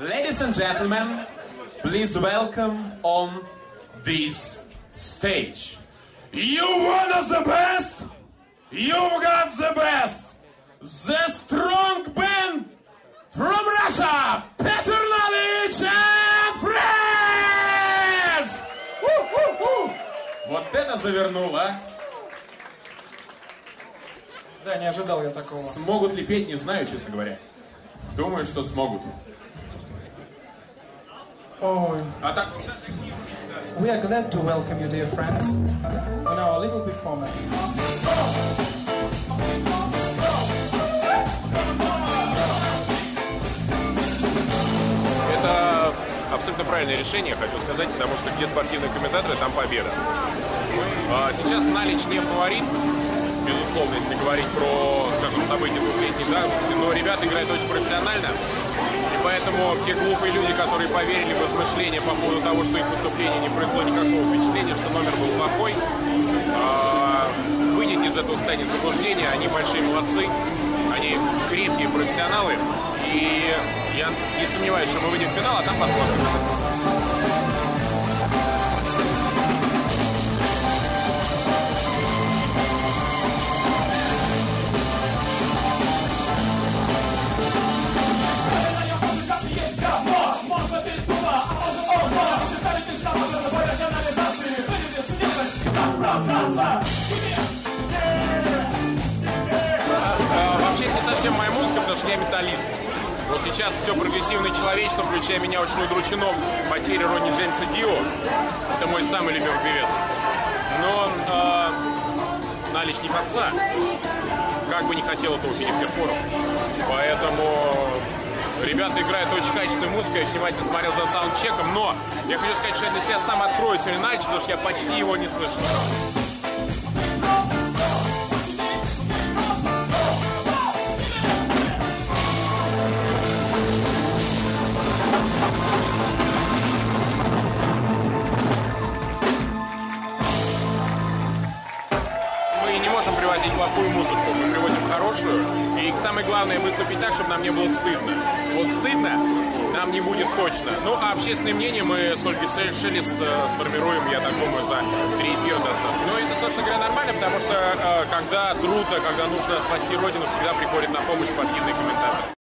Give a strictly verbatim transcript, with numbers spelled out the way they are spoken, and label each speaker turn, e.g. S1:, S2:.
S1: Ladies and gentlemen, please welcome on this stage. You want the best? You got the best. The strong band from Russia, Petr Nalic and Friends! У-ху-ху! Вот это завернул, а?
S2: Да, не ожидал я такого.
S1: Смогут ли петь, не знаю, честно говоря. Думаю, что смогут.
S2: Ой.
S1: А так...
S2: We are glad to welcome you, dear friends, on our little performance.
S3: Это абсолютно правильное решение, хочу сказать, потому что где спортивные комментаторы, там победа. А сейчас Налич не фаворит, безусловно, если говорить про, скажем, события двухлетней давности, но ребята играют очень профессионально, и поэтому те глупые люди, которые поверили в измышления по поводу того, что их выступление не произвело никакого впечатления, что номер был плохой, а, выйдет из этого состояния заблуждения, они большие молодцы, они крепкие профессионалы, и я не сомневаюсь, что мы выйдем в финал, а там посмотрим. Вообще это не совсем моя музыка, потому что я металлист. Вот сейчас все прогрессивное человечество, включая меня, очень удручено потерей Ронни Джеймса Дио. Это мой самый любимый певец. Но э, Налич не попса. Как бы не хотел этого Филипп Киркоров. Поэтому ребята играют очень качественную музыку. Я внимательно смотрел за саундчеком. Но я хочу сказать, что я для себя сам открою сегодня Налич, потому что я почти его не слышал. Мы не можем привозить плохую музыку, мы привозим хорошую. И самое главное выступить так, чтобы нам не было стыдно. Вот стыдно нам не будет точно. Ну, а общественное мнение мы с Ольгой Шелест сформируем, я так думаю, за три эфира достаточно. Ну, это, собственно говоря, нормально, потому что когда трудно, когда нужно спасти Родину, всегда приходит на помощь спортивный комментатор.